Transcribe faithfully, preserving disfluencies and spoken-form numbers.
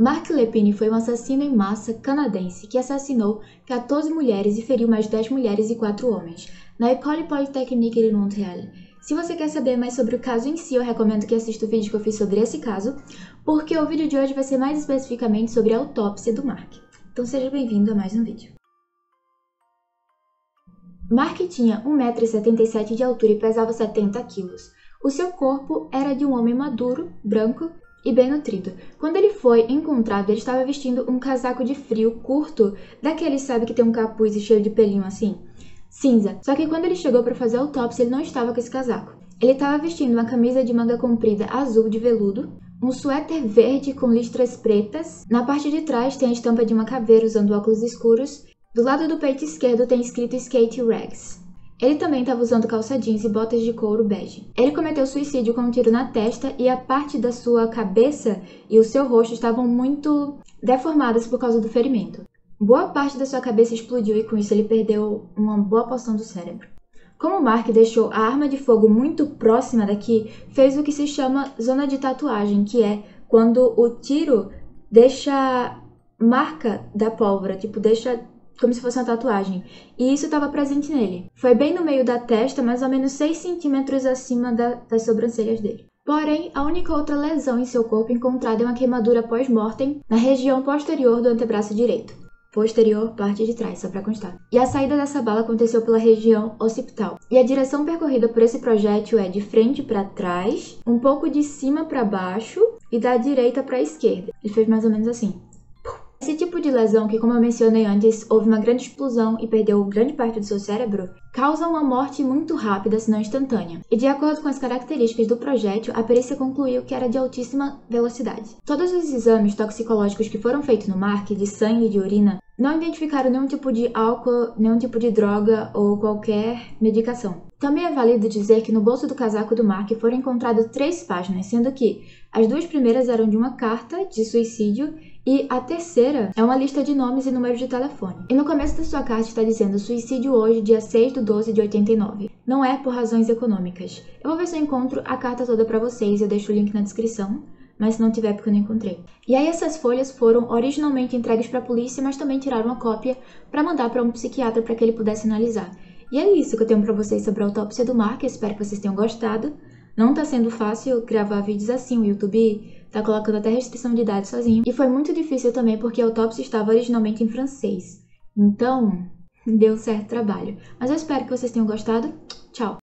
Mark Lepine foi um assassino em massa canadense que assassinou quatorze mulheres e feriu mais dez mulheres e quatro homens, na École Polytechnique de Montréal. Se você quer saber mais sobre o caso em si, eu recomendo que assista o vídeo que eu fiz sobre esse caso, porque o vídeo de hoje vai ser mais especificamente sobre a autópsia do Mark. Então seja bem-vindo a mais um vídeo. Mark tinha um metro e setenta e sete de altura e pesava setenta quilos. O seu corpo era de um homem maduro, branco e bem nutrido. Quando ele foi encontrado, ele estava vestindo um casaco de frio curto, daquele, sabe, que tem um capuz e cheio de pelinho assim? Cinza. Só que quando ele chegou para fazer a autópsia, ele não estava com esse casaco. Ele estava vestindo uma camisa de manga comprida azul de veludo, um suéter verde com listras pretas. Na parte de trás tem a estampa de uma caveira usando óculos escuros. Do lado do peito esquerdo tem escrito Skate Rags. Ele também estava usando calça jeans e botas de couro bege. Ele cometeu suicídio com um tiro na testa e a parte da sua cabeça e o seu rosto estavam muito deformadas por causa do ferimento. Boa parte da sua cabeça explodiu e com isso ele perdeu uma boa porção do cérebro. Como Mark deixou a arma de fogo muito próxima daqui, fez o que se chama zona de tatuagem, que é quando o tiro deixa marca da pólvora, tipo, deixa como se fosse uma tatuagem, e isso estava presente nele. Foi bem no meio da testa, mais ou menos seis centímetros acima da, das sobrancelhas dele. Porém, a única outra lesão em seu corpo encontrada é uma queimadura pós-mortem na região posterior do antebraço direito. Posterior, parte de trás, só para constar. E a saída dessa bala aconteceu pela região occipital. E a direção percorrida por esse projétil é de frente para trás, um pouco de cima para baixo e da direita para a esquerda. Ele fez mais ou menos assim. Esse tipo de lesão, que como eu mencionei antes, houve uma grande explosão e perdeu grande parte do seu cérebro, causa uma morte muito rápida, se não instantânea. E de acordo com as características do projétil, a perícia concluiu que era de altíssima velocidade. Todos os exames toxicológicos que foram feitos no Mark, de sangue e de urina, não identificaram nenhum tipo de álcool, nenhum tipo de droga ou qualquer medicação. Também é válido dizer que no bolso do casaco do Mark foram encontradas três páginas, sendo que as duas primeiras eram de uma carta de suicídio e a terceira é uma lista de nomes e números de telefone. E no começo da sua carta está dizendo suicídio hoje, dia seis de doze de oitenta e nove. Não é por razões econômicas. Eu vou ver se eu encontro a carta toda para vocês, eu deixo o link na descrição, mas se não tiver porque eu não encontrei. E aí essas folhas foram originalmente entregues para a polícia, mas também tiraram uma cópia para mandar para um psiquiatra para que ele pudesse analisar. E é isso que eu tenho para vocês sobre a autópsia do Mark, eu espero que vocês tenham gostado. Não tá sendo fácil gravar vídeos assim, o YouTube tá colocando até restrição de idade sozinho. E foi muito difícil também porque a autópsia estava originalmente em francês. Então, deu certo trabalho. Mas eu espero que vocês tenham gostado. Tchau!